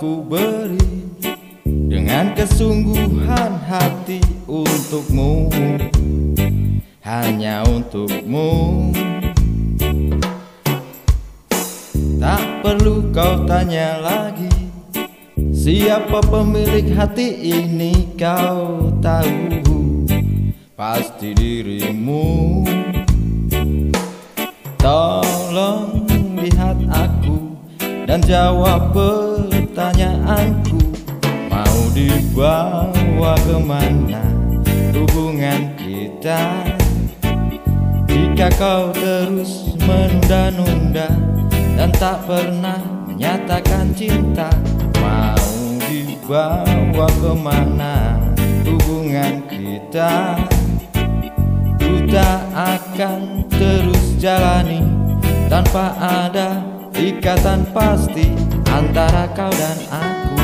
ku beri dengan kesungguhan hati untukmu, hanya untukmu. Tak perlu kau tanya lagi, siapa pemilik hati ini kau tahu, pasti dirimu. Tolong lihat aku dan jawab pertanyaanku, mau dibawa kemana hubungan kita? Jika kau terus menunda-nunda dan tak pernah menyatakan cinta, mau dibawa kemana hubungan kita? Ku tak akan terus jalani tanpa ada ikatan pasti antara kau dan aku.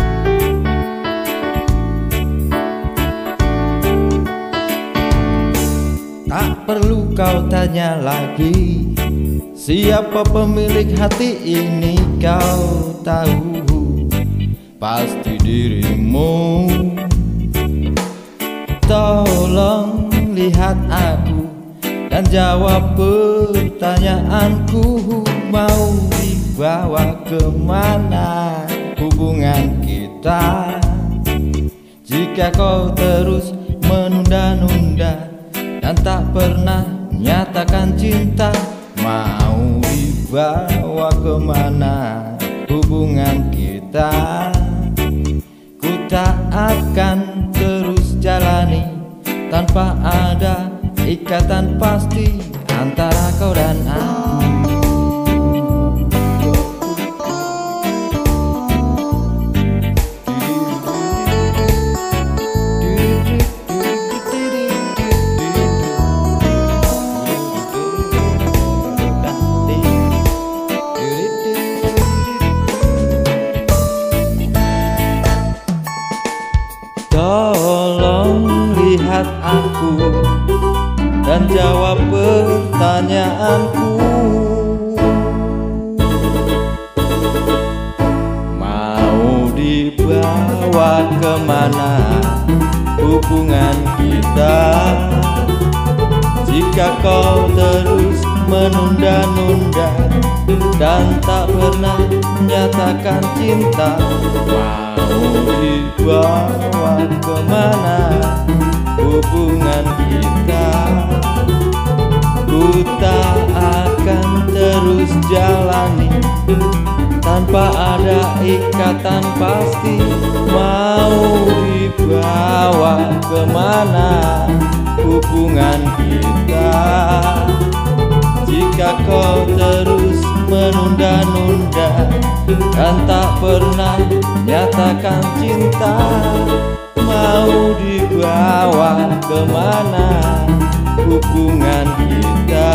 Tak perlu kau tanya lagi, siapa pemilik hati ini kau tahu, pasti dirimu. Tolong lihat aku dan jawab pertanyaanku, mau dibawa kemana hubungan kita? Jika kau terus menunda-nunda dan tak pernah menyatakan cinta, mau dibawa kemana hubungan kita? Ku tak akan terus jalani tanpa ada ikatan pasti antara kau dan aku. Tolong lihat aku dan jawab pertanyaanku, mau dibawa kemana hubungan kita? Jika kau terus menunda-nunda dan tak pernah menyatakan cinta, mau dibawa kemana hubungan kita? Ku tak akan terus jalani tanpa ada ikatan pasti, mau dibawa kemana hubungan kita? Jika kau terus menunda-nunda dan tak pernah nyatakan cinta, mau dibawa kemana hubungan kita?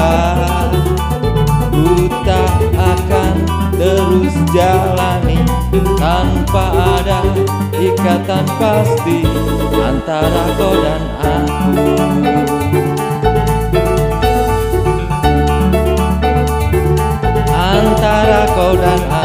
Ku tak akan terus jalani tanpa ada ikatan pasti antara kau dan aku. Antara kau dan aku.